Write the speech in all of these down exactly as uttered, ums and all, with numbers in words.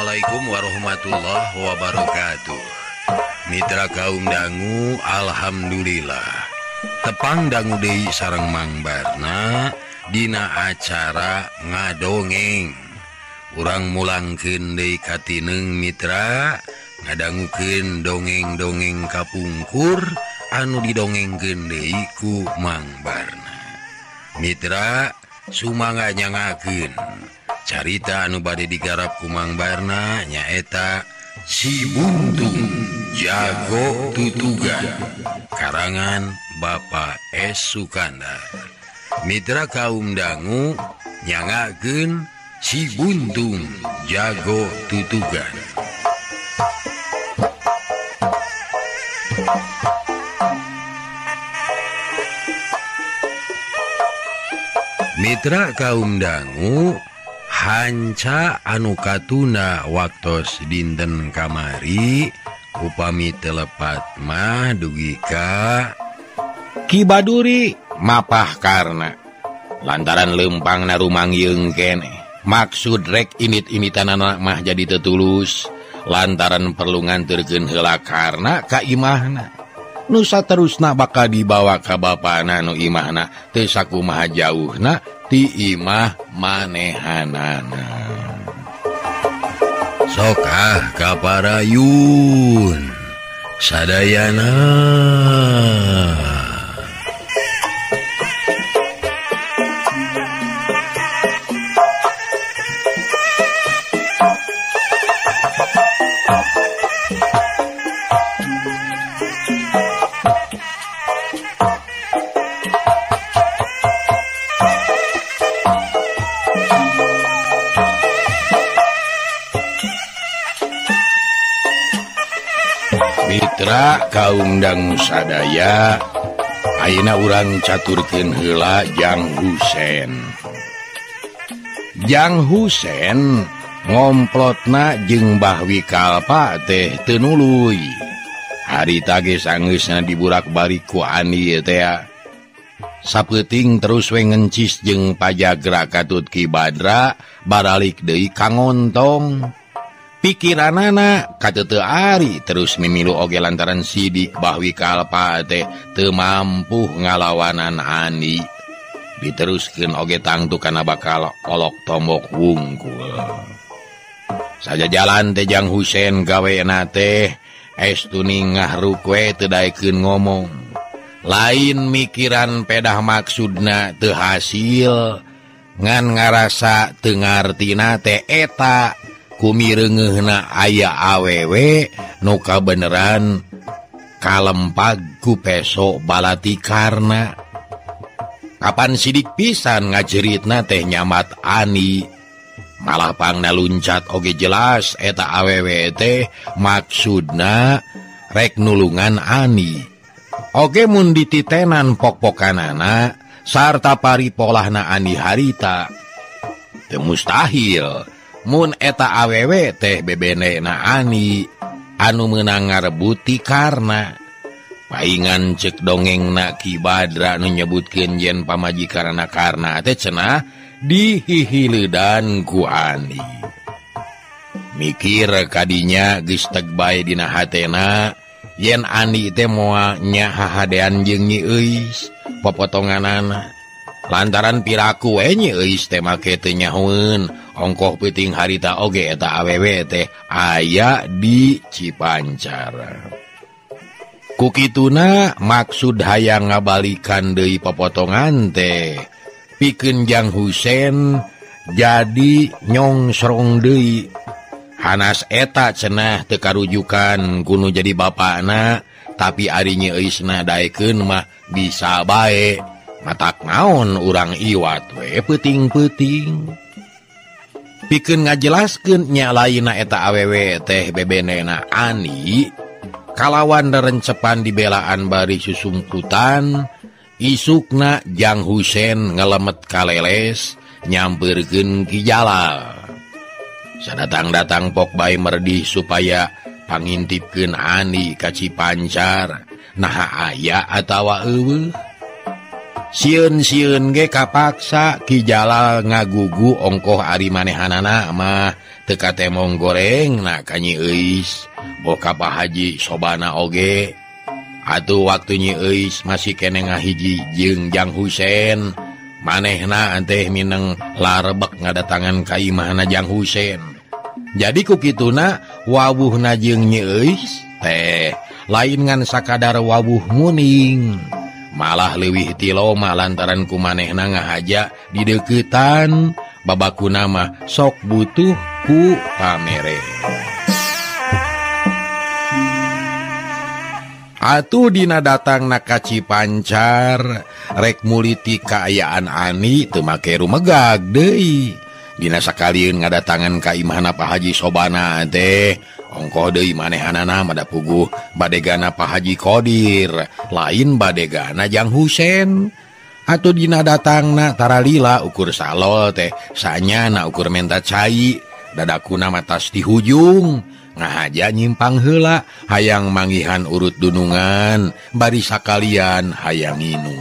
Assalamualaikum warahmatullahi wabarakatuh. Mitra kaum dangu, alhamdulillah tepang dangu deui sareng Mang Barna dina acara ngadongeng. Urang mulangkeun deui katineng mitra ngadangukeun dongeng-dongeng kapungkur anu didongengkeun deui ku Mang Barna. Mitra sumangga nyangakeun carita anu bade digarap ku Mang Barna nyaeta Si Buntung Jago Tutugan karangan Bapak S. Sukandar. Mitra kaum dangu nyangakeun Si Buntung Jago Tutugan. Mitra kaum dangu, hanca anu katuna waktos dinten kamari upami telepat mah dugi ka Ki Baduri mapah karna lantaran lempangna rumangyeung keneh. Maksud rek init-initan anak mah jadi tetulus lantaran perlu nganterkeun heula karna ka imahna. Nu saterusna bakal dibawa ka bapana nu imahna teu sakumaha jauhna ti imah manehanana. Sokah kaparayun sadayana. Mitra kaum dangu sadaya, ayeuna urang caturkeun heula Jang Husen. Jang Husen ngomplotna jeung Mbah Wikalpa teh teu nuluy. Harita ge sangeusna diburak-balik ku Ani teh. Sapeuting terus we ngencis jeung pajagra katut Ki Badra baralik deui ka ngontong. Pikiranana kateu ari terus mimilu oge lantaran sidik Mbah Wikalpa teh teu mampu ngalawanan Ani. Diteruskeun oge tangtu kana bakal olok tombok wungkul. Saja jalan teh Jang Husen gawena teh estu ningah rukwe teu daekeun ngomong. Lain mikiran pedah maksudna teu hasil ngan ngarasa teu ngartina teh eta kumireungeunna aya awewe nu kabeneran kalempag ku peso balatikarna. Kapan sidik pisan ngajeritna teh nyamat Ani. Malah pangna luncat oge jelas eta awewe teh maksudna rek nulungan Ani. Oge mun dititenan pok-pokanana sarta paripolahna Ani harita teu mustahil mun eta awewe teh bebenena Ani anu meunang ngarebuti karna. Paingan cek dongengna Ki Badra nu nyebutkeun yen pamajikanna karna teh cenah dihihileudan ku Ani. Mikir kadinya geus teg bae dina hatena yen Ani teh moal nya hahadean jeung Nyi Euis popotonganana. Lantaran piraku we Nyi Euis teh make teu nyahoeun ongkoh peuting harita oge eta awewe teh aya di Cipancar. Kukituna maksud hayang ngabalikan deui popotongan teh pikeun Jang Husen jadi nyongsrong deui. Hanas eta cenah teu karujukan kudu jadi bapana, tapi ari Nyi Euisna daekeun mah bisa bae. Matak naon urang iwat we peuting-peuting. Pikeun ngajelaskeun nya lainna eta awewe teh bebenena Ani kalawan derencepan dibelaan bari susungkutan isukna Jang Husen ngelemet kaleles nyampeurkeun Ki Jalal. Sadatang-datang pok bae merdih supaya pangintipkeun Ani ka Cipancar naha aya atawa eueuh. Sieun-sieun ge kapaksa Ki Jalal ngagugu ongkoh ari manehanana mah teka temong goreng na kanyi eis boka Pak Haji Sobana oge. Atuh waktu Nyi Eis masih kene ngahiji jeung Jang Husen, manehna anteh mineng larebek ngadatangan ka imahna Jang Husen. Jadi ku kituna wawuhna jeung Nyi Eis teh lain ngan sakadar wawuh muning, malah leuwih ti loma lantaran ku manehna ngahaja di deuketan babakuna mah sok butuh ku pamere. Atuh dina datang na ka Cipancar rek muliti kaayaan Ani teu make rumegag deui. Dina sakalieun ngadatangan ka imahna Pak Haji Sobana teh ongkoh deui manehanana mada puguh badegana Pak Haji Qodir, lain badegana Jang Husen. Atuh dina datangna taralila ukur salol teh sanyana ukur menta cai, dadakuna matas di hujung. Ngahaja nyimpang heula hayang manggihan urut dunungan bari sakalian hayang nginum.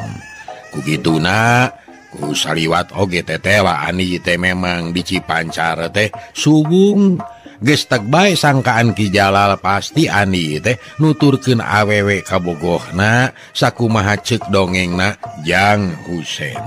Kugituna ku saliwat oge tetela Ani teh memang di Cipancar teh subung geus teg bae sangkaan Ki Jalal pasti Ani teh nuturkeun awewe kabogohna sakumaha ceuk dongengna Jang Husen.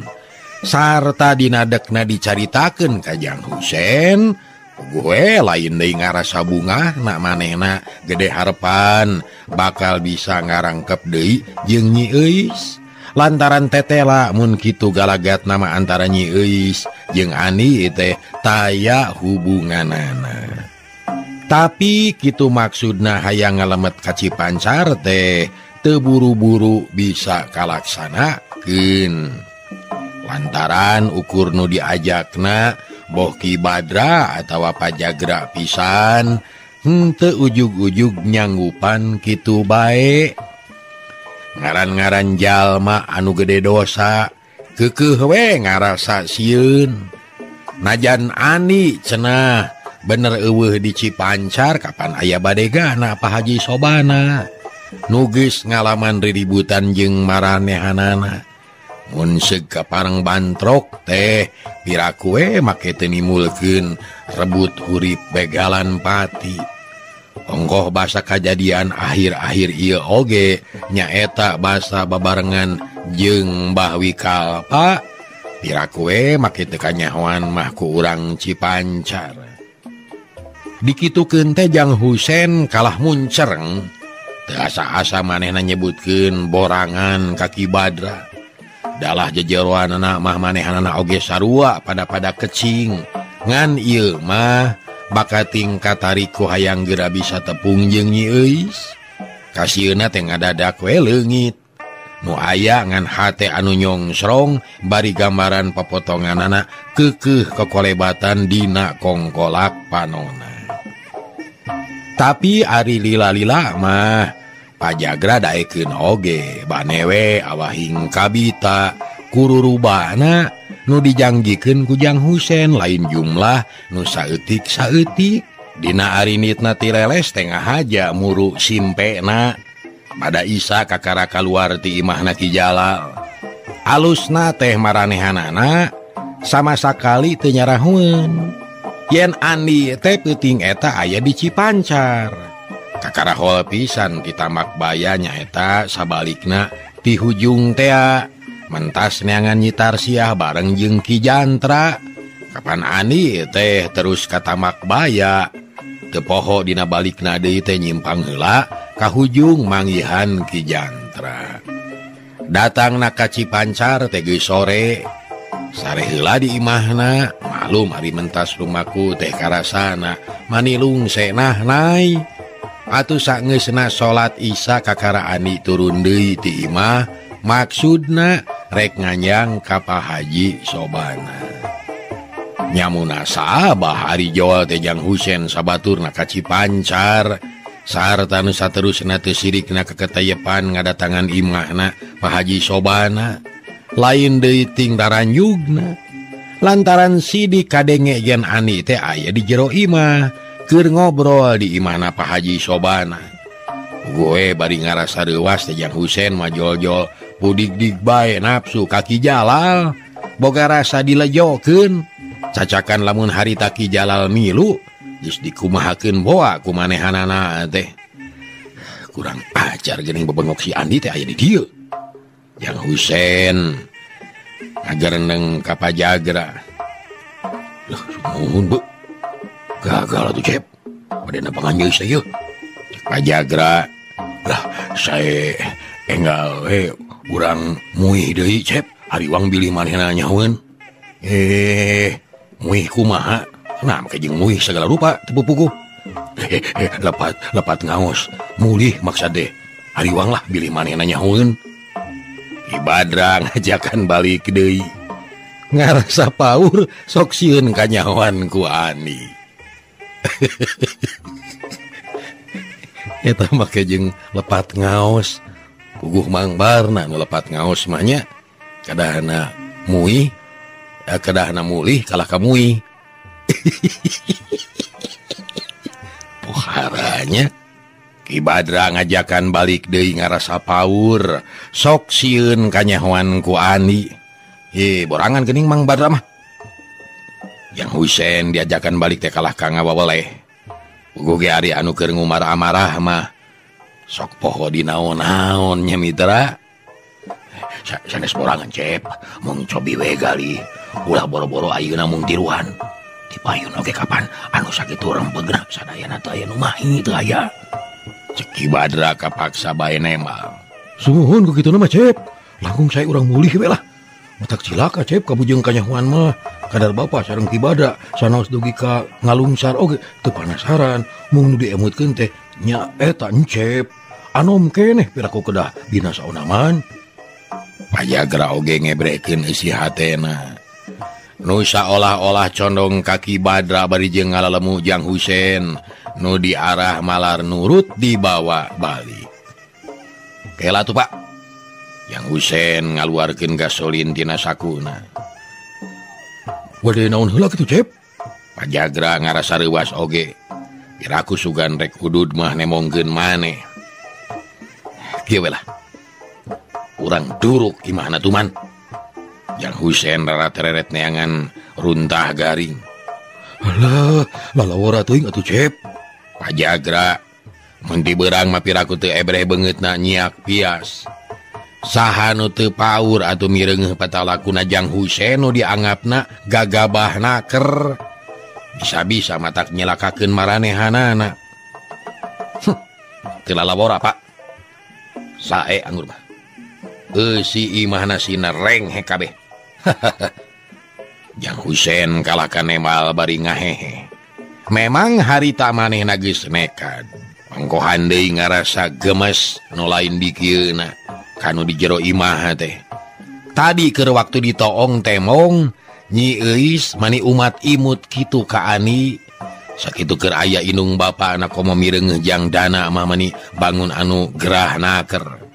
Sarta dinadekna dicaritakeun ka Jang Husen, gue lain deui ngarasa bunga nak manehna gede harepan bakal bisa ngarangkep deui jeung Nyi Eis. Lantaran tetela mun kitu galagat nama antara Nyi Eis jeung Ani teh taya hubunganana. Tapi kitu maksudna hayang ngalemet ka Cipancar teh teu buru-buru bisa kalaksanakeun. Lantaran ukur nu diajakna boh Ki Badra atawa pajagra pisan henteu ujug-ujug nyanggupan kitu bae. Ngaran-ngaran jalma anu gede dosa keukeuh we ngarasa sieun. Najan Ani cenah bener eueuh di Cipancar kapan aya badegana Pak Haji Sobana nu geus ngalaman riributan jeung maranehanana. Mun seug ka Parang Bantrok teh piraku we make teu nimulkeun rebut hurip begalan pati. Ongkoh basa kajadian akhir-akhir ieu oge nyaeta basa babarengan jeung Mbah Wikalpa, piraku we make teu kanyahoan mah ku urang Cipancar. Dikitukeun teh Jang Husen kalah muncereng, teu asa-asa manehna nyebutkeun borangan ka Ki Badra. Dalah jejeroanana mah manehanana oge sarua pada-pada kecing. Ngan ieu mah bakating katariku hayang geura bisa tepung jeung Nyi Eis. Kasieuna teh ngadadak we leungit. Nu aya ngan hate anu nyongsrong bari gambaran pepotonganana keukeuh kekolebatan dina kongkolak panona. Tapi ari lila-lila mah pajagra daekeun oge banewe awahing kabita kururubana nu dijanggikeun ku Jang Husen lain jumlah nu saeutik-saeutik. Dina arinitna ti leles tengah haja muru simpena pada isa kakara kaluar ti imahna Ki Jalal. Alusna teh maranehanana sama sakali teu nyarahueun yen Ani teh peuting eta aya di Cipancar. Kakara hol pisan kita makbaya nyaeta sabalikna ti hujung tea mentas neangan nyitar siah bareng jeung Ki Jantra. Kapan Ani teh terus kata makbaya teu poho dina balikna deui teh nyimpang heula ka hujung manggihan Ki Jantra. Datangna ka Cipancar teh geus sore. Sare heula di imahna, malum hari mentas rumahku teh karasana manilung senah nai. Atuh sageusna salat Isya kakara Ani turun deui ti imah, maksudna rek nganyang ka Pak Haji Sobana. Nyamuna sabah ari Jawa teh Jang Husen sabaturna ka Cipancar sarta nu saterusna teu sirikna keketayepan ngadatangan imahna Pak Haji Sobana. Lain deui ting daranjugna. Lantaran sidik kadenge yen Ani teh aya di jero imah keur ngobrol di imahna Pak Haji Sobana. Gue bari ngarasa reuwas teh Jang Husen mah jol-jol pudik-dik bae nafsu ka Ki Jalal, boga rasa dilejokeun. cacakan lamun harita Ki Jalal milu geus dikumahakeun boa ku manehanana teh. Kurang ajar geuning bebengok si Andi teh aya di dieu. Jang Husein ngagereneng ka Pajagra. Loh, sumuhun bu. Gagal atuh Cep. Padahal panganjeus teh yeuh. Pajagra, lah saya enggal we urang muih deui Cep. Hariwang bilih manehna nyaweun. Eh, muih kumaha? Nah, make jeung muih segala rupa teu pupuguh. Hehehe, lepat lepat ngaos. Mulih maksud deh. Hariwang lah bilih manehna nyaweun. Ki Badra ngajakan balik deui. Ngarasa paur sok sieun kanyawan ku Ani. Eta make jeung lepat ngaos. Puguh Mang Barna nu lepat ngaos mah nya. Kadahana muih, eh, kadahana mulih kalah ka muih. Poharanya Ki Badra ngajakan balik deui ngarasa paur sok sieun kanyahoan ku Ani. Ye borangan geuning Mang Badra mah. Yang Husein diajakan balik teh kalah ka ngawaweleh. Puguh ge ari anu keur ngumarah-marah mah sok poho dinaon-naon nya mitra. Sanes borangan Cep, mung cobi we gali. Ulah boro-boro ayeuna mung tiruan. Dipayun oge kapan anu sakitu rempegna sadayana teu aya nu mahi teu aya. Cek Ki Badra kapaksa bae nembal. Sumuhun ku kituna mah Cep. Langkung saya urang mulih we lah. Matak cilaka Cep kabujeng kanyahoan mah. Kadar bapa sareng Ki Badra sanaos dugi ka ngalungsar oge teu panasaran mung nu diemutkeun teh nya eta Cep. Anom keneh piraku kedah dina saonaman. Pajagra oge ngebrekeun isi hatena. Nu saolah-olah condong ka Ki Badra bari jeung ngalalemu Jang Husein nu diarah malar nurut dibawa balik. Kela tuh Pak. Jang Husein ngaluarkeun gasolin tina sakuna. Wade naon heula kitu Cep? Pajagra ngarasa reuwas oge. Piraku sugan rek hudud mah nemongkeun maneh. Kieu lah. Urang duruk imahna tuman. Jang Husein rara-tereret neangan runtah garing. Alah, lalawara teuing atuh Cep. Pajagra mun ti beurang mah piraku teu ebreh beungeutna nyiak pias. Saha nu teu paur atuh mireungeuh patalakuna Jang Husein nu dianggapna gagabah naker. Bisa-bisa matak nyelakakeun maranehanana. Hm, teu lalawara Pak. Sae anggur mah. Eusi imahna sina reng he kabeh. Jang Husein kalah ka nembal bari ngahehe. Memang harita manehna geus nekat. Pangkohan deui ngarasa gemes nu lain di kieuna kanu di jero imah teh. Tadi keur waktu ditoong temong Nyi Euis mani umat imut kitu ka Ani. Sakitu keur aya indung bapa anak komo mireungeuh Jang Dana mah mani bangun anu gerah naker.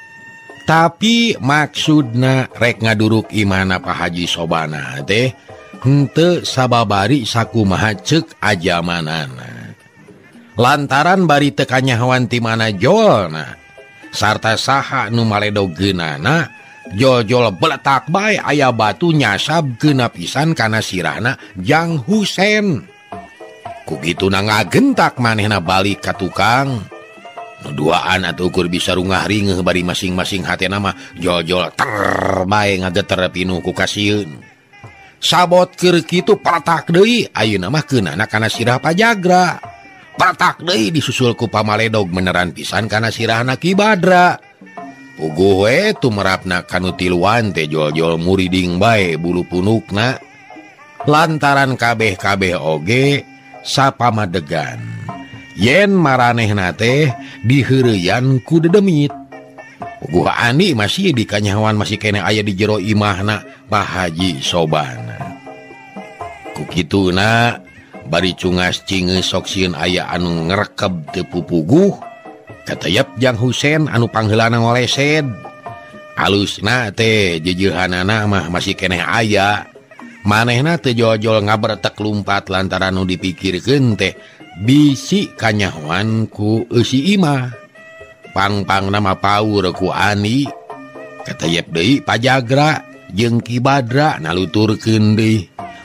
Tapi maksudna rek ngaduruk imana Pak Haji Sobana teh henteu sababari sakumaha ceuk ajamanana. Lantaran bari teu kanyahoan ti mana jolna sarta saha nu maledogeunana jol-jol beletak bae aya batu nyasabkeun pisan kana sirahna Jang Husein. Kugituna ngagentak manehna balik ka tukang. Nuduaan atuh ukur bisa rungah ringeuh bari masing-masing hatena mah jol-jol terbae ngageter pinuh ku kasieun. Sabot keur kitu patak deui ayeuna mah keunana kana sirah Pajagra. Patak deui disusul ku pamaledog beneran pisan kana sirahna Ki Badra. Puguh we tumerapna kanu tiluan teh jol-jol muriding bae bulu punukna. Lantaran kabeh-kabeh oge sapamadegan. Yen maranehna teh diheureuyan ku dedemit. Puguh Ani masih di kanyahoan masih kene aya di jero imahna Pak Haji Sobana. Ku kituna bari cungas cingeus sok sieun aya anu ngrekeb teu pupuguh katayap Jang Husein anu pangheulana ngolesed. Alusna teh jeujehanana mah masih keneh aya. Manehna teu jol-jol ngabretek lumpat lantaran nu dipikirkeun teh bisi kanyahoan ku eusi imah. Pang-pang nama paur ku Ani. Katayep deui Pajagra jeung Ki Badra naluturkeun deui.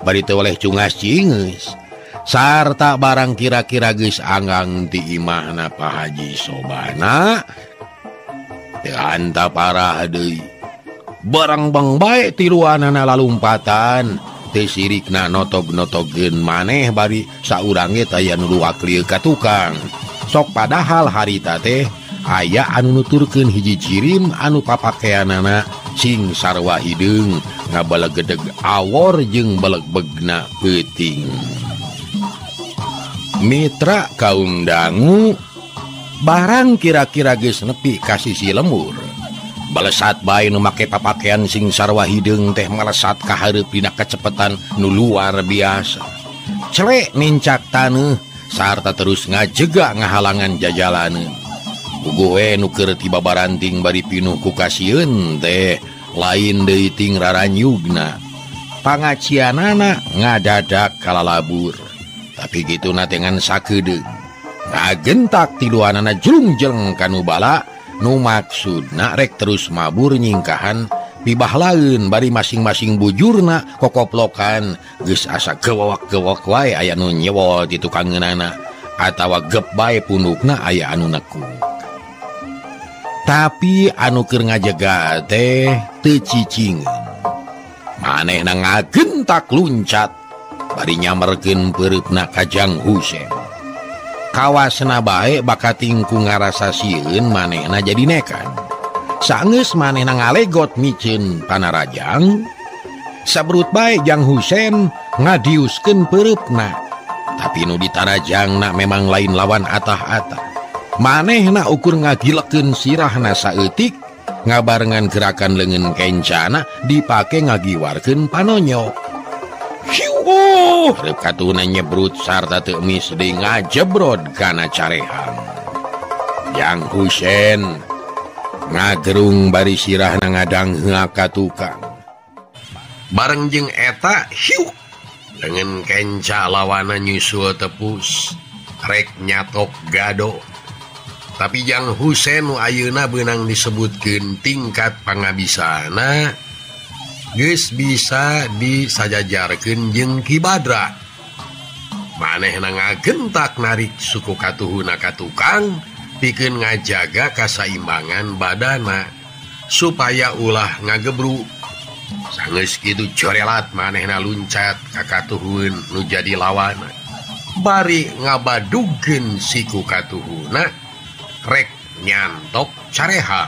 bari teu oleh cungas cingeus sarta barang kira-kira geus anggang ti imahna Pak Haji Sobana teu anta parah deui barang bang bae tiluanana lalumpatan teu sirikna notog-notogkeun maneh bari saurange taya nu luwak-lieu ka tukang sok padahal harita teh aya anu nuturkeun hiji cirim anu papakeanana sing sarwa hideung ngabalegedeg awor jeung beleg-begna peuting. Mitra kaum dangu barang kira-kira geus nepi ka sisi lemur balesat bae nu make papakean sing sarwa hideung teh melesat ka hareup dina kacepetan nu luar biasa celek nincak taneuh sarta terus ngajega ngahalangan jajalaneun puguh we nu keur tiba baranting bari pinuh ku kasieun teh lain deui ting raranyugna pangacianana ngadadak kalalabur tapi gitu natengan sakedeung ngagentak tiluanana jrungjeng kanu bala nu maksudna rek terus mabur nyingkahan pibah laeun bari masing-masing bujurna kokoplokan geus asa gewok-gewok wae aya nu nyewol ti tukangeunana atawa gep bae pundukna aya anu nekuk tapi anu keur ngajega teh teu cicingeun manehna ngagentak luncat bari nyamerkeun peureup-na ka Jang Husein kawasna bae bakating ku ngarasa sieun manehna jadi nekan saeus manehna ngalegot miceun Panarajang sabrut bae Jang Husein ngadiuskeun peureup-na tapi nu ditarajangna memang lain lawan atah-atah manehna ukur ngagilekeun sirahna saeutik ngabarengan gerakan leungeun kencana dipake ngagiwarkeun panonyok hiuh reup katuna nyebrut sarta teu mis deui ngajebrod kana carehang Jang Husein ngagerung bari sirahna ngadangheuh ka tukang bareng jeung eta hiuh leungeun kenca lawana nyusul tepus rek nyatok gado tapi Jang Husein nu ayeuna beunang disebutkeun tingkat pangabisana geus bisa disajajarkeun jeung Ki Badra manehna ngagentak narik suku katuhuna ka tukang pikeun ngajaga kasaimbangan badana supaya ulah ngagebruk sangeus kitu corelat manehna luncat ka katuhun nu jadi lawana bari ngabadugkeun siku katuhuna rek nyantok careha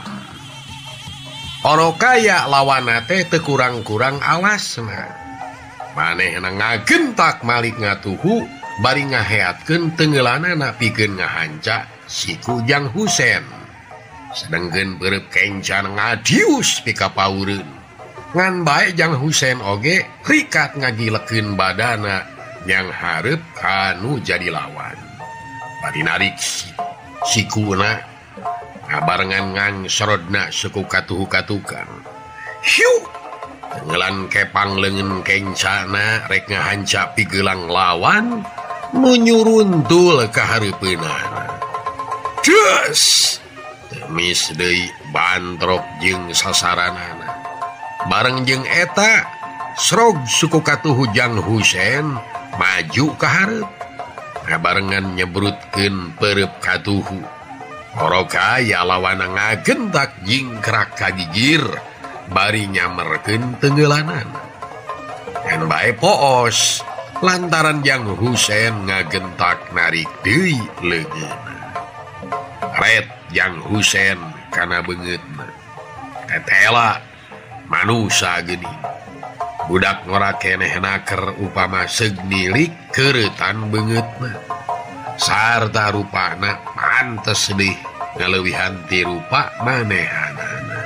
oro kaya lawana teh teu kurang-kurang awasna manehna ngagentak malik ngatuhu bari ngaheatkeun teungeulanana pikeun ngahanca siku Jang Husein sedengkeun beureup kencan ngadius pika paureun ngan bae Jang Husein oge rikat ngagilekeun badana yang hareup anu jadi lawan bari narik sikuna ngabarengan ngangserodna suku katuhu katukang hiu tenggelan kepang leungeun kencana rek ngahanca pigeulang lawan menyuruntul ka hareupeunana des temis deui bantrok jeung sasaranana bareng jeung eta srog suku katuhu Jang Husein maju ka hareup ngabarengan nyebrutkeun peureup katuhu oroka ya lawana ngagentak jingkrak kagigir bari nyamerkeun teungeulanana kan bae poos lantaran Jang Husein ngagentak narik deui leungeunna ret Jang Husein kana beungeutna tetela manusa geuning budak ngora kenehna keur upama segnilik keuretan beungeutna sarta rupana pantes deui ngaleuwihan ti rupa manehanana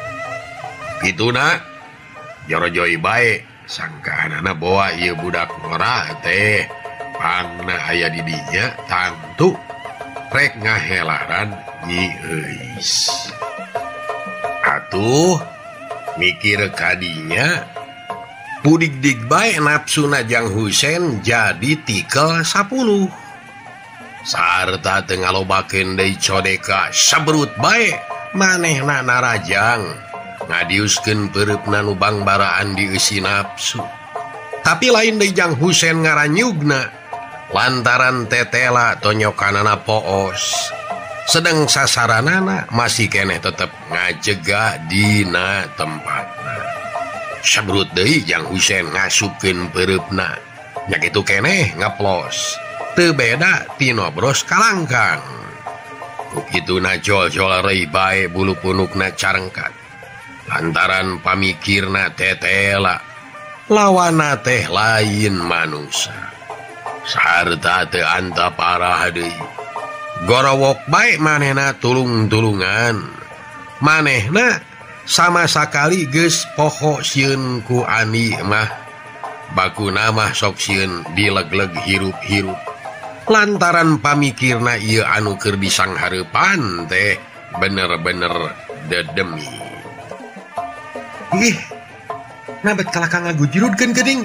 kituna jorojoi bae sangkaanana boa ieu budak ngora teh pangna aya di dinya tantu rek ngahelaran nyi euis atuh mikir kadinya pudik-dik bae nafsuna Jang Husein jadi tikel sapuluh sarta teu ngalobakeun deui codeka sabrut bae manehna narajang ngadiuskeun peureup nu bangbaraan di eusi nafsu Tapi lain deui Jang Husein ngaranyugna lantaran tetela tonyokanana poos. Sedang sasaranana masih keneh tetep ngajega dina tempatna. Sabrut deui Jang Husein ngasupkeun pereupna. Nya kitu keneh ngaplos. Teu beda ti nobros kalangkang. Kukituna jol-jol rei bae bulu punukna carengkat. Lantaran pamikirna tetela lawana teh lain manusia. Sarta teu anta parah deui. Gorowok bae manehna tulung-tulungan. Manehna sama sakali geus poho sieun ku Ani mah. Bakuna mah sok sieun dilegleg hirup-hirup. Lantaran pamikirna ieu anu keur disanghareupan teh bener-bener dedemi. Ih, nabet kalakang ngagujurudkeun geuning.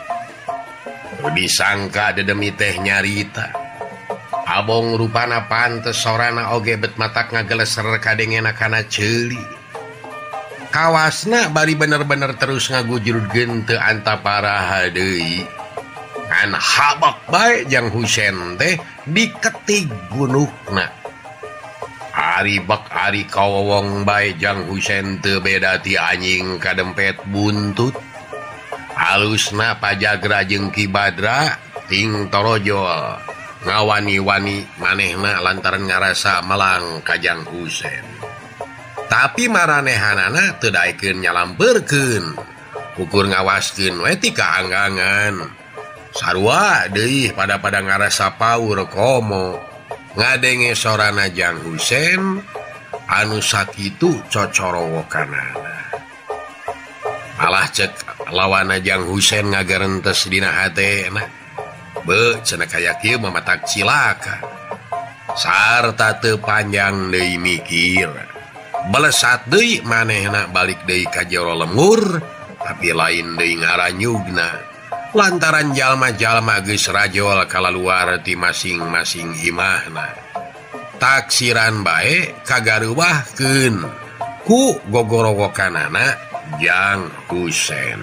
Disangka dedemi teh nyarita. Abong rupana pantes sorana oge bet matak ngageleser kadengena kana ceuli. Kawasna bari bener-bener terus ngagujurudkeun teu anta paraha deui. Kan habak bae Jang Husein teh diketig gunukna. Ari bak ari kawowong bae Jang Husein teu beda ti anjing kadempet buntut. Halusna Pajagra jeung Ki Badra ting torojol ngawani-wani manehna lantaran ngarasa melang ka Jang Husein. Tapi maranehanana teu daekeun nyalampeurkeun. Ukur ngawaskeun we ti kaanggangan. Sarua deui pada-pada ngarasa paur komo. Ngadenge sorana Jang Husein anu sakitu cocorowokanana. Malah cek lawana Jang Husein ngagarentes dina hatena. Be cenah kaya kieu mamatak cilaka. Sarta teu panjang deui mikir. Belesat deui manehna balik deui ka jero lemur, tapi lain deui ngaranyugna. Lantaran jalma-jalma geus rajol kalaluar ti masing-masing imahna. Taksiran bae kagareuwahkeun ku gogorowokanana Jang Husein.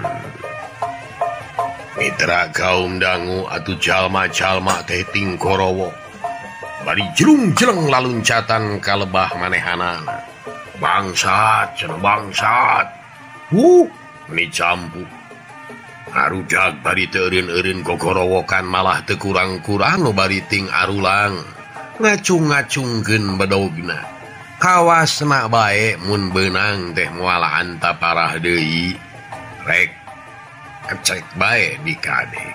Mitra kaum dangu atuh jalma-jalma teh ting korowo. Bari jelung-jeleng laluncatan ka lebah manehanana. Bangsat, cenah bangsat. Hu, meni campu. Arudag bari teu eureun-eureun gogorowokan malah teu kurang-kurang nu bari ting arulang ngacung-ngacungkeun bedogna. Kawasna bae mun beunang teh moal anta parah deui rek kecek bae dikadek.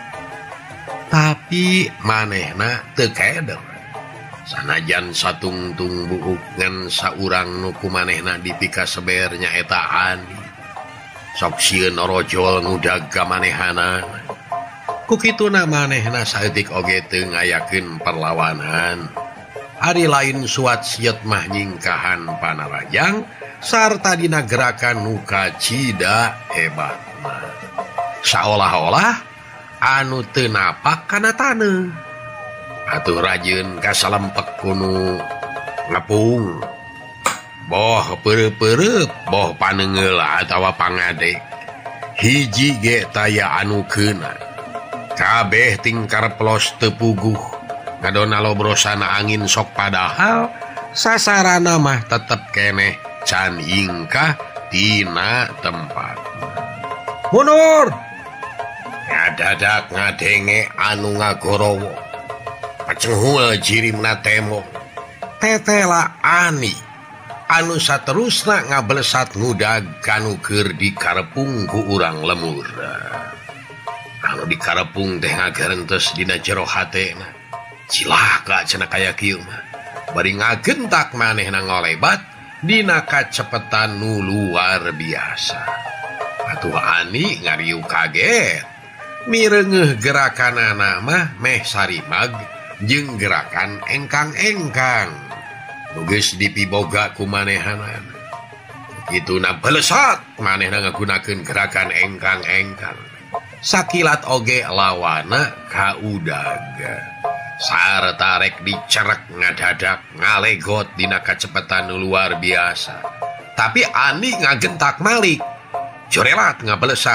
Tapi manehna teu keder. Sanajan satungtung buuk ngan saurang nu kumanehna dipika seber nyaeta Ani. Sok sieun orojol ngudag ka manehana. Kukituna manehna saeutik oge teu ngayakeun perlawanan. Ari lain suat siet mah nyingkahan panarajang sarta dina gerakan nu kacida hebatna. Saolah-olah anu teu napak kana taneuh. Atuh rajieun kasalempek kunu ngepung. Boh peureup-peureup, boh paneungeul atawa pangadek. Hiji ge taya anu keuna. Kabeh ting kareplos teu puguh. Ngadona lobrosana angin sok padahal sasarana mah tetep keneh can ingkah tina tempatna. Mundur. Ngadadak ngadenge anu ngagorowo. Pacenghul jirimna tembok. Tetela Ani anu saterusna ngablesat ngudag kanu keur dikarepung ku urang lemur. Anu dikarepung teh ngagarentes dina jero hatena. Cilaka cenah kaya kieu mah. Bari ngagentak manehna ngolebat dina kacepetan nu luar biasa. Atuh Ani ngariu kaget. Mireungeuh gerakanana mah meh sarimag jeung gerakan engkang-engkang. Geus dipiboga ku manehanan. Kituna belesat manehna ngagunakeun gerakan engkang-engkang. Sakilat oge lawana kaudaga. Sarta rek dicerek ngadadak ngalegot dina kacepetan luar biasa. Tapi Ani ngagentak malik. Jorelat ngabelesat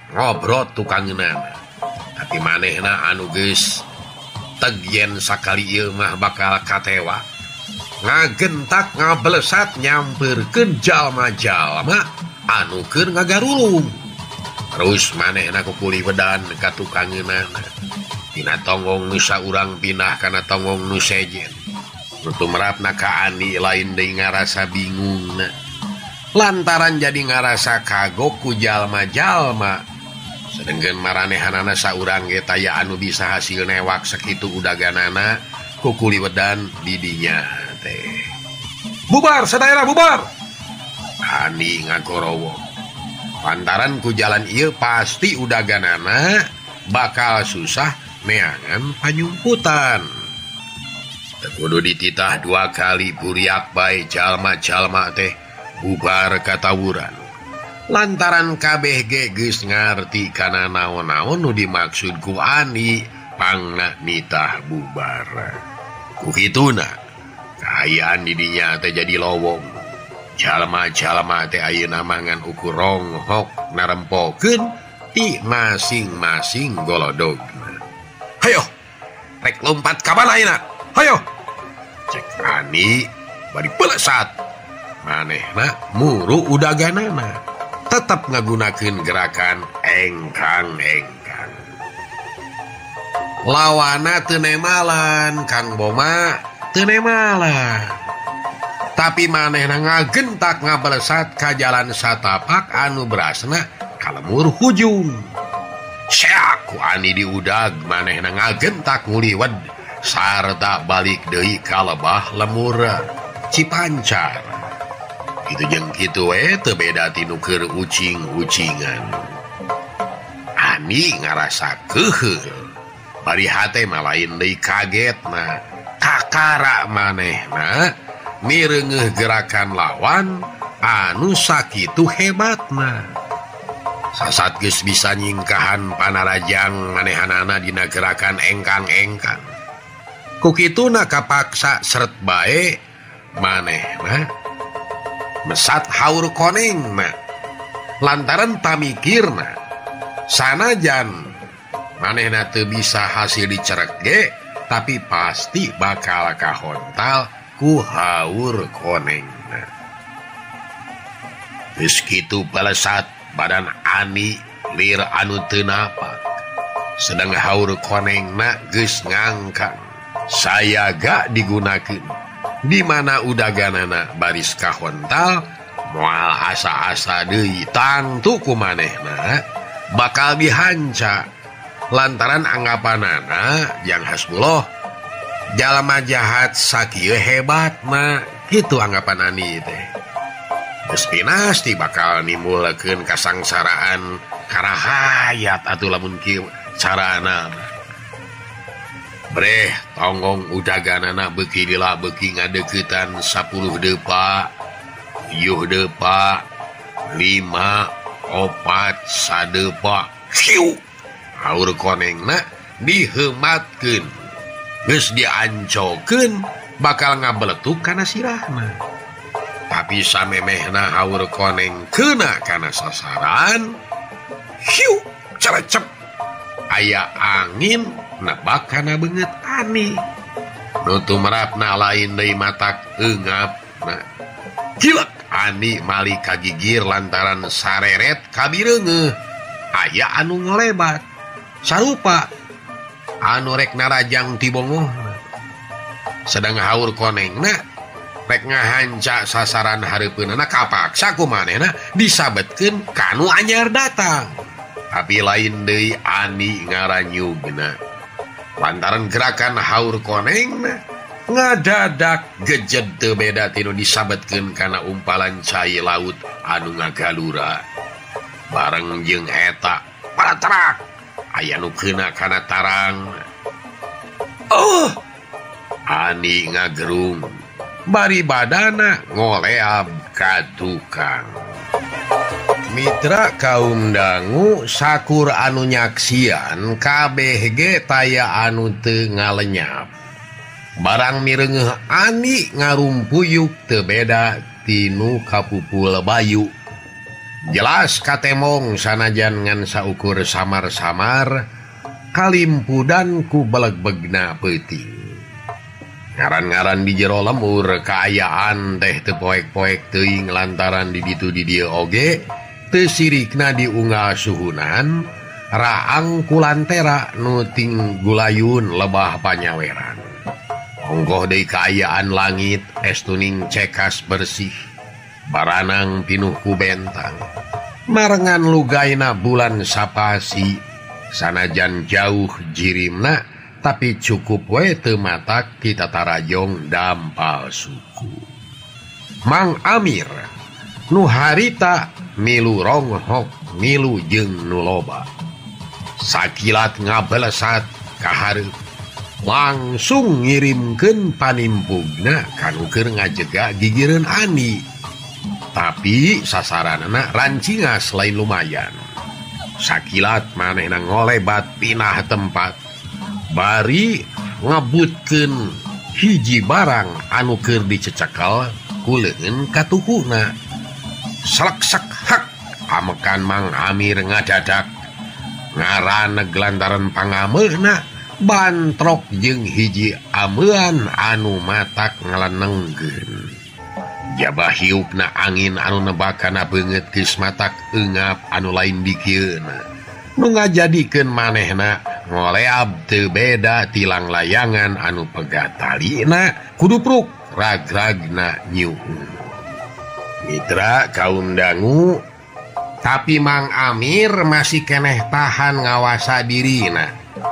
ngobrol tukangeunana. Tapi manehna anu geus tegyen sakali ieu mah bakal katewa. Ngagentak ngablesat nyamperkeun jalma-jalma anu keur ngagarulung. Terus manehna kukuli wedan ka tukangeunana. Tina tonggong nu saurang pindah kana tonggong nu sejen. Nu tumrapna ka Ani lain deui ngarasa bingungna. Lantaran jadi ngarasa kagok ku jalma-jalma. Sedengkeun maranehanana saurang ge taya anu bisa hasil newak sakitu udaganana kukuli wedan di dinya teh. Bubar sadaya bubar. Ani ngagorowo. Lantaran ku jalan ieu pasti udaganana bakal susah neangan panyumputan. Teu kudu dititah dua kali buriak bae jalma-jalma teh bubar katawuran. Lantaran kabeh ge geus ngarti kana naon-naon nu dimaksud ku Ani pangna nitah bubar. Ku kituna kaayaan di dinya teh jadi lowong. Jalma-jalma teh ayeuna mangan ukur ronghok narempokeun ti masing-masing golodogna. Hayo, rek lompat ka mana ayeuna? Hayo. Cek Ani bari pelesat. Manehna muru udaganana. Tetap ngagunakeun gerakan engkang-engkang. Lawana teu nemalan, Kang Boma, teu nemalan. Tapi manehna ngagentak ngablesat ka jalan satapak anu berasna kalemur hujung. Syak ku Ani diudag manehna ngagentak nguliwed sarta balik deui ka lebah lemur Cipancar. Itu jeung kitu we teu beda tinu keur ucing-ucingan. Ani ngarasa keuheul. Bari hate mah lain deui kagetna. Kakara manehna mireungeuh gerakan lawan anu sakitu hebatna. Sasat geus bisa nyingkahan panarajang manehanana dina gerakan engkang-engkang. Ku kituna kapaksa seret bae manehna mesat haur konengna. Lantaran pamikirna sanajan manehna teu bisa hasil dicerek ge tapi pasti bakal kahontal ku haur konengna. Geus kitu pelesat badan Ani lir anu teu napak. Sedang haur konengna geus ngangkang sayaga digunakeun. Di mana udaganana baris kahontal moal asa-asa deui tangtu ku manehna bakal dihanca. Lantaran anggapanana yang hasbuloh jalma jahat sakieu hebatna kitu anggapan Ani teh. Geus pinasti bakal nimbulkeun kasangsaraan karahayat atuh lamun kieu carana. Breh tonggong udaganana beuki dila beuki ngadeuketan sepuluh depa, yuh depa, lima, opat, sadepa, siu. Haur konengna diheumatkeun. Geus diancokeun bakal ngabeletuk kana sirahna. Tapi samemehna haur koneng keuna kana sasaran, siu, cerecep. Aya angin nebak kana beungeut Ani. Nu tumrapna lain deui matak eungapna. Gilek Ani mali kagigir lantaran sareret kabireungeuh. Aya anu ngelebat. Sarupa anu rek narajang ti bongohna. Sedang haur konengna rek ngahanca sasaran hareupeunana kapaksa ku manehna disabetkeun kanu anyar datang. Tapi lain deui Ani ngaranyugna. Lantaran gerakan haur konengna ngadadak gejed teu beda tinu disabetkeun kana umpalan cai laut anu ngagalura. Bareng jeung eta paratrak aya nu keuna kana tarang. Oh! Ani ngagerung bari badana ngoleab ka tukang. Mitra kaum dangu sakur anu nyaksian kabeh ge taya anu teu ngalenyap. Barang mireungeuh Ani ngarumpuyuk teu beda tinu kapupul bayu. jelas katemong sanajan ngan saukur samar-samar kalimpudan ku beleg-begna peuting. Ngaran-ngaran di jero lemur kaayaan teh teu poek-poek teuing lantaran di ditu di dieu oge teu sirikna diunggal suhunan raang kulantera nu ting gulayun lebah panyaweran. Onggoh deui kaayaan langit estuning cekas bersih baranang pinuh ku bentang marengan lugaina bulan sapasi sanajan jauh jirimna tapi cukup we teu matak kita tarajong dampal suku. Mang Amir nu harita milu ronghok milu jeung nu loba sakilat ngabelesat ka hareup langsung ngirimkeun panimpugna kanu keur ngajega gigireun Ani. Tapi sasaranana rancingas lain lumayan. Sakilat manehna ngolebat pinah tempat bari ngebutkeun hiji barang anu keur dicecekel ku leungeun katuhuna. Selek-sek hak amekan Mang Amir ngadadak ngaraneg lantaran pangameuna bantrok jeung hiji ameuan anu matak ngalenengkeun. Jabah hiupna angin anu nebakana beungeut geus matak eungap anu lain dikieuna. Nu ngajadikeun manehna ngoleab teu beda tilang layangan anu pegat talina kudupruk ragragna nyuhun. Mitra kaum dangu, tapi Mang Amir masih keneh tahan ngawasa dirina.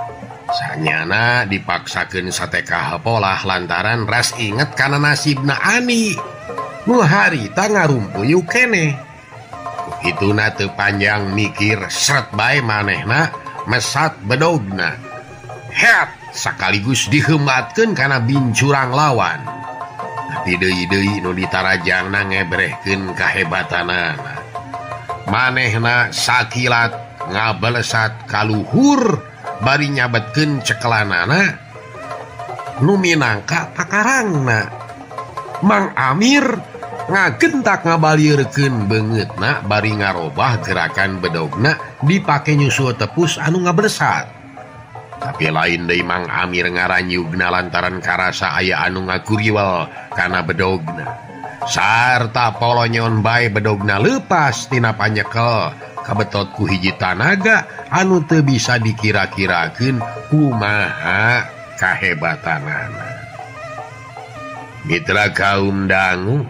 Sanyana dipaksakeun sateka polah lantaran ras inget kana nasibna Ani. Nu harita ngarumpuyu keneh. Ituna teu panjang mikir seret bae manehna mesat bedogna. Het sakaligus dihembatkeun kana bincurang lawan. Tapi deui-deui nu ditarajangna ngebrehkeun kahebatanana. Manehna sakilat ngabelesat kaluhur bari nyabetkeun cekelanana nu minangka pakarangna. Mang Amir ngagentak ngabalieurkeun beungeutna bari ngarobah gerakan bedogna dipake nyusul tepus anu ngabelesat. Tapi lain deui Mang Amir ngaranyugna lantaran karasa aya anu ngakuriwel kana bedogna. Sarta polonyon bae bedogna leupas tina panyekel kabetot ku hiji tanaga anu teu bisa dikira-kirakeun kumaha kahebatanana. Mitra kaum dangu,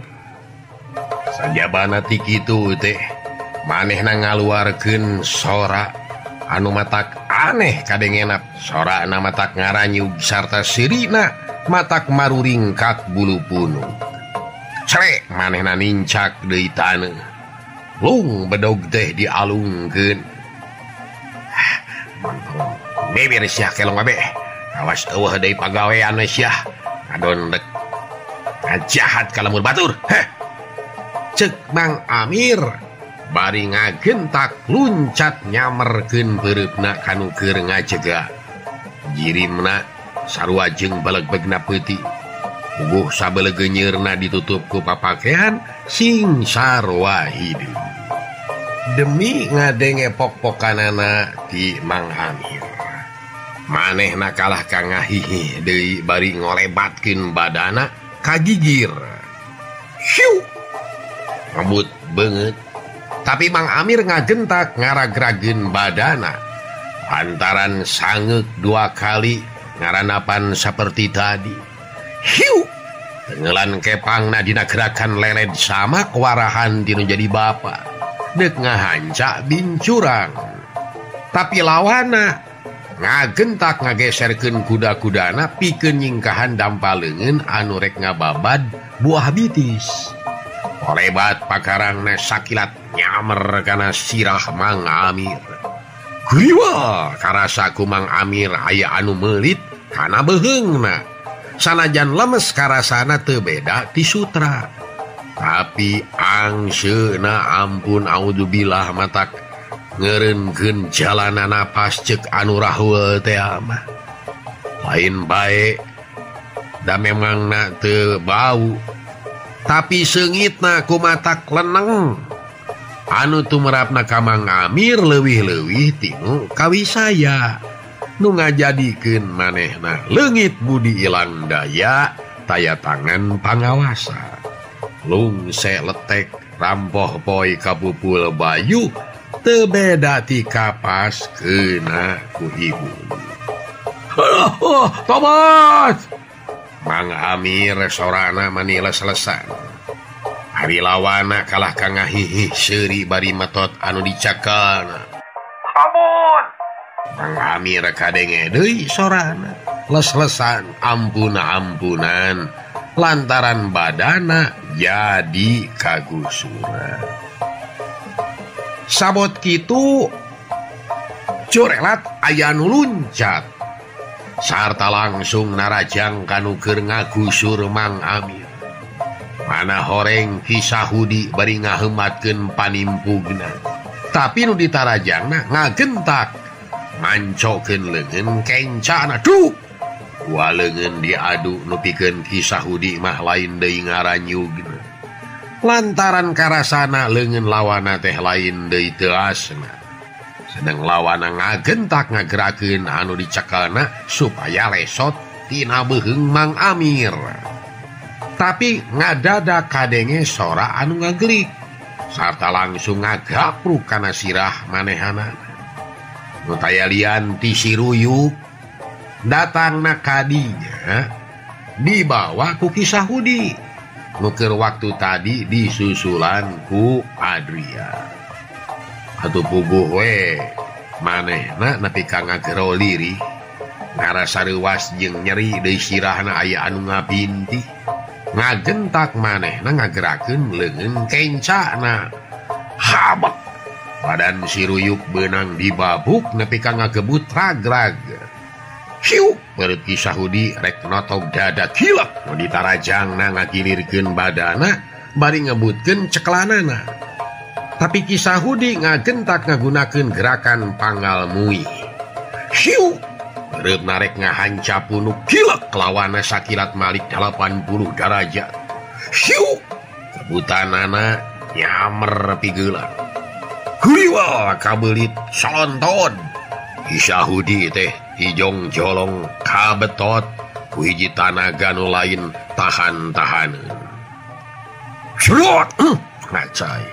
sajabana ti kitu teh manehna ngaluarkeun sora anu matak aneh kadengenap. Sora na matak ngaranyug sarta sirina matak maruringkak bulu punung. Cerek manehna nincak deui taneuh. Lung bedog teh dialungkeun. Beber sia kelong abe. Awas eueuh deui pagawean we sia. Adon dek ngajahat ka lemur batur. Heh. Ceuk Mang Amir bari ngagentak luncat nyamerkeun peureupna kanu keur ngajega. Jirimna sarua jeung beleg-begna peuti. Puguh sabeleg geunyeurna ditutup ku papakean sing sarua hideung. Demi ngadenge pok-pokanana ti Mang Amir. Manehna kalah ka ngahihi deui bari ngolebatkeun badana kagigir. Hiu. Ngebut beungeut. Tapi Mang Amir ngagentak ngaragrageun badana. Antaran sangeuk dua kali ngaranapan saperti tadi. Hiu. Tengelan kepangna dina gerakan leled sama kewarahan dinu jadi bapa. Dek ngahanca bincurang. Tapi lawana ngagentak ngageserkeun kuda-kudana pikeun nyingkahan dampaleungeun anu rek ngababad buah bitis. Olebat pakarangna sakilat nyamer kana sirah Mang Amir. Kuriwa karasa ku Mang Amir aya anu meulit kana beheungna. Sanajan lemes karasana teu beda ti sutra. Tapi angseuna ampun auzubillah matak ngereunkeun jalana napas ceuk anu rahul teh mah. Lain bae da memangna teu bau. Tapi seungitna ku matak leneng. anu tumrapna ka Mang Amir leuwih-leuwih tinu kawisaya nu ngajadikeun manehna leungit budi ilang daya taya tangan pangawasa lungse letek rampoh poe kapupul bayu teu beda ti kapas keuna ku ibu. Tobat! Mang Amir sorana maniles-lesan. Hari lawana kalah ka ngahihih seuri bari metot anu dicakalna. Ampun! Mang Amir kadenge deui sorana. Les-lesan ampuna-ampunan lantaran badana jadi kagusuran. Sabot kitu corelat aya nu luncat sarta langsung narajang kanu keur ngagusur Mang Amir. Mana horeng Kisahudi bari ngaheumatkeun panimpugna. Tapi nu ditarajangna ngagentak mancokeun leungeun kencana. Duh! Dua leungeun diadu nu pikeun Kisahudi mah lain deui ngaranyugna. Lantaran karasana leungeun lawana teh lain deui teu asna. Sedang lawana ngagentak ngagerakeun anu dicekelna supaya lesot tina beuheung Mang Amir. Tapi ngadadak kadenge sora anu ngagelik sarta langsung ngagapruk kana sirah manehana. Nu taya lian ti Siruyuk datangna kadinya dibawa ku Kisahudi. Nuker waktu tadi disusulan ku Adria. Atuh puguh we manehna nepi ka ngagero liri ngarasa reuas jeung nyeri deui sirahna aya anu ngapinti. Ngagentak manehna ngagerakeun leungeun kencana. Habak badan Siruyuk beunang dibabuk nepi ka ngagebut ragrag. Hiu perut Kisahudi rek notog dada kilak nu ditarajangna ngagilirkeun badana bari ngebutkeun ceklanana. Tapi Kisahudi ngagentak ngagunakeun gerakan panggal muih. Hiu perut narek ngahancapu nu kilak lawana sakilat malik delapan puluh derajat. Hiu kebutanana nyamer pigeulan. Huliwa kabelit sonton. Kisahudi teh hijong jolong kabetot ku hiji tanaga nu lain tahan-tahaneun. Slot ngacai.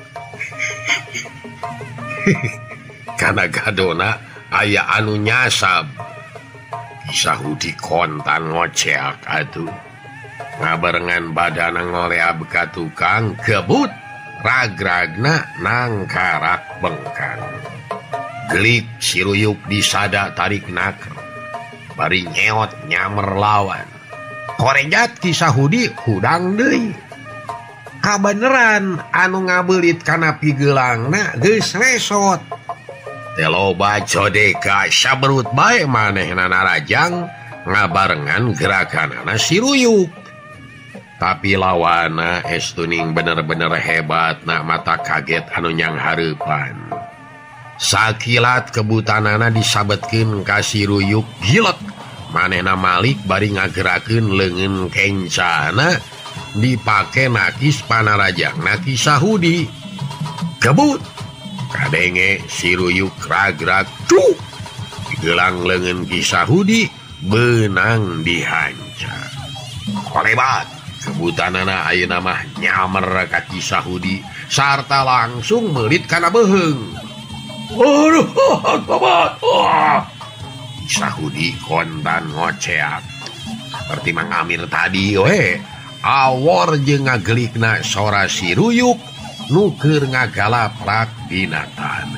Kana gadona aya anu nyasab. Kisahudi kontan ngoceak atuh. Ngabarengan badana ngoleab ka tukang gebut ragragna nangkarak bengkang. Gelik Siruyuk disada tarik naker bari nyeot nyamer lawan. Korejat Kisahudi hudang deui. Kabeneran anu ngabeulit kana pigeulangna geus resot. Teu loba codeka saberut bae manehna narajang ngabarengan gerakanana Siruyuk. Tapi lawana estuning bener-bener hebat na mata kaget anu nyang hareupan. Sakilat kebutanana disabetkeun ka Siruyuk gilek manehna malik bari ngagerakeun leungeun kencana dipake nakis panarajangna Kisahudi. Kebut kadenge Siruyuk ragrag tuh digelang leungeun Kisahudi beunang dihancar. Kolebat kebutanana ayeuna mah nyamer ka Kisahudi sarta langsung meulit kana beuheung. Aduh, tobat. Kisahudi kontan ngoceak. Seperti Mang Amir tadi we, awor jeung ngagelikna sora Siruyuk nu keur ngagalaprak binatan.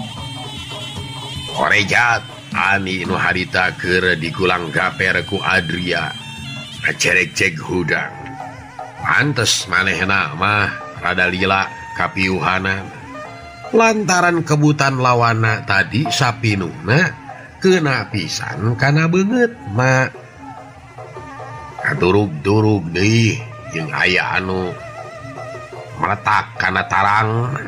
Korejat ani nu harita keur dikulang gaper ku Adria. Ngacerek-cek hudang. Pantes manehna mah rada lila kapiuhanan. Lantaran kebutan lawana tadi sapinuna kena pisan kana beungeut mak. Kadurug-durug deui jeung aya anu meletak kana tarang.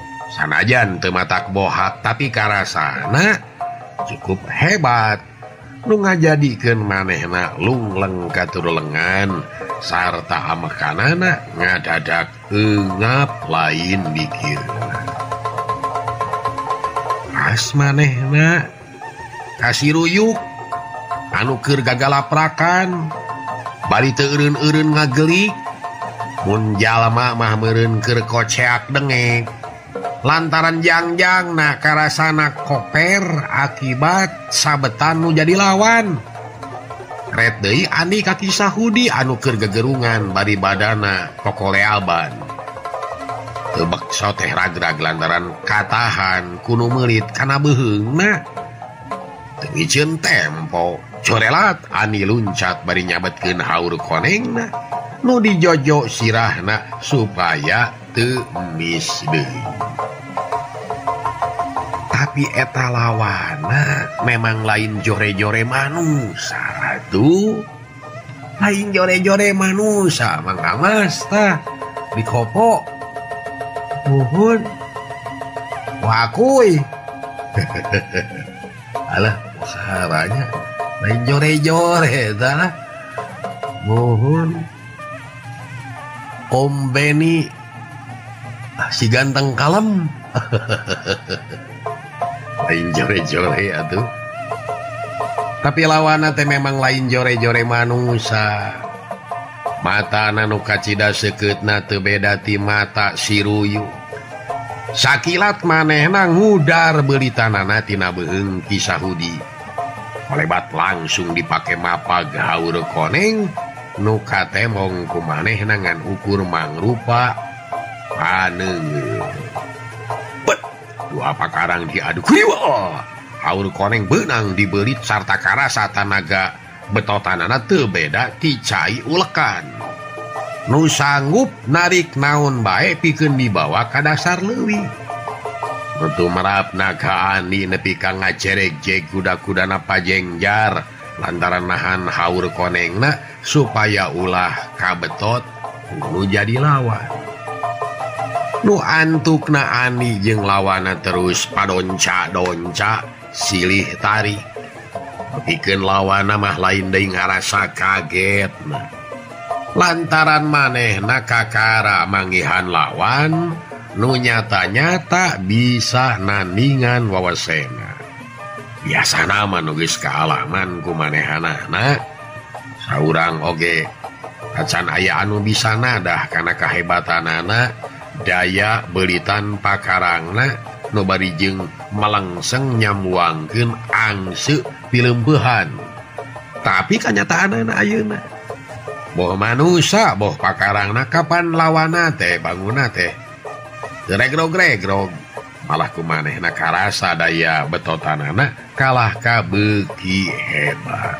Sanajan teu matak bohak tapi karasana cukup hebat. lu ngajadikeun manehna lungleng katur lengan sarta amekanana ngadadak eungap lain mikirna. Pas manehna kasih ruyuk anu keur gagalaprakan bari teu eureun-eureun ngagelik mun jalma mah meureun keur koceak dengek lantaran jangjang na karasana koper akibat sabetan nu jadi lawan. Ret deui Ani kaki Sahudi anu keur gegerungan bari badana kokoleaban. Teu bekso teh ragrag lantaran katahan kuno meulit kana beheungna. Teu ngicieun tempo, corelat Ani luncat bari nyabetkeun haur konengna nu dijojo sirahna supaya teu mis deui. Tapi eta lawana memang lain jore-jore manusia tuh. Lain jore-jore manusia Mang Amas tah dikopo nuhun wakuy. Alah saranya lain jore-jore tah lah. Nuhun Om Beni si ganteng kalem. Lain jore-jore atuh. Tapi lawana teh memang lain jore-jore manusia. Mata nu kacida sekeutna teu beda ti mata si ruyu. Sakilat manehna ngudar beuritanana tina beheung Ki Sahudi. Malebat langsung dipake mapag haur koneng nu katemong ku manehna ngan ukur mangrupa paneungeun. Dua pakarang diadu kriwel haur koneng beunang dibelit sarta karasa tanaga betotanana teu beda ti cai ulekan nu sanggup narik naon bae pikeun dibawa ka dasar leuwih. Nutu merap naga Ani nepi ka ngajereg-jeg kuda-kudana pajengjar lantaran nahan haur konengna supaya ulah kabetot nu jadi lawan. Nu antukna Ani jeung lawana terus padonca-donca silih tari. Pikeun lawana mah lain deui ngarasa kagetna. Lantaran manehna kakara manggihan lawan nu nyata-nyata bisa nandingan wawasena. Biasana mah nu geus kaalaman ku manehanana. Saurang oge acan aya anu bisa nadah kana kahebatanana. Daya belitan pakarangna nu bari jeung malengseng nyambuangkeun angse pileumpeuhan. Tapi kanyataanna ayeuna boh manusia boh pakarangna kapan lawana teh banguna teh regrog-regrog malah kumanehna karasa daya betotanana kalah ka beuki hebat.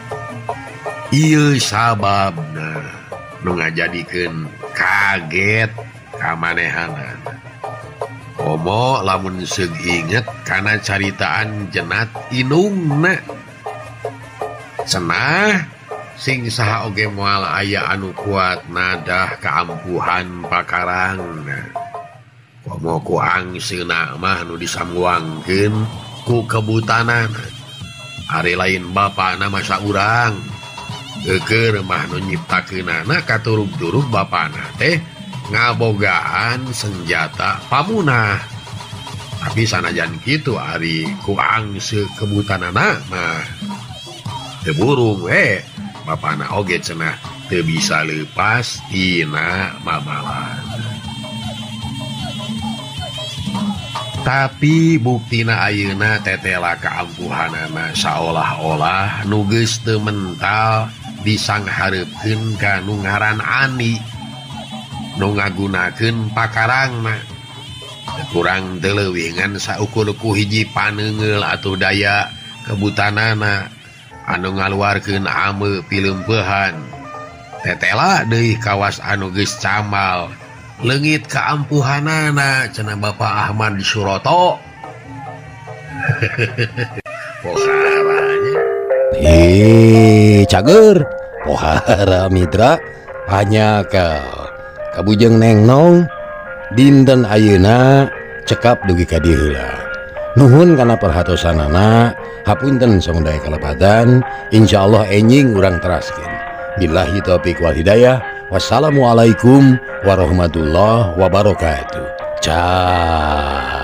Ieu sababna nu ngajadikeun kaget kamanehanan. Komo lamun seug inget kana caritaan jenat inungna. Cenah sing saha oge moal aya anu kuat nadah kaampuhan pakarangna. Komo ku angseuna mah nu disamguangkeun ku kebutanana. Ari lain bapana masa urang. Keur mah nu nyiptakeunana katurug-turug bapana teh ngabogaan senjata pamunah. Tapi sanajan kitu ari ku angse kebutanana mah teu burung we bapana oge cenah teu bisa leupas tina mamalan. Tapi buktina ayeuna tetela kaampuhanana saolah-olah nu geus teu mental disanghareupeun ka nu ngaran Ani nu ngagunakeun pakarangna. Kurang teu leuwih ngan saukur ku hiji paneungeul atuh daya kebutanana anu ngaluarkeun ame pileumpeuhan. Tetela deui kawas anu geus camal leungit kaampuhanana cenah Bapak Ahmad Suroto. Poharanya Eh, cager pohara mitra hanya kau kabujeng Neng Nong dinten ayeuna cekap dugi ka dieu heula. Nuhun karena perhatosanana, hapunten sangundaya kalepatan. Insyaallah enjing urang teraskeun. Billahi taufiq wal hidayah. Wassalamualaikum warahmatullahi wabarakatuh. Cah.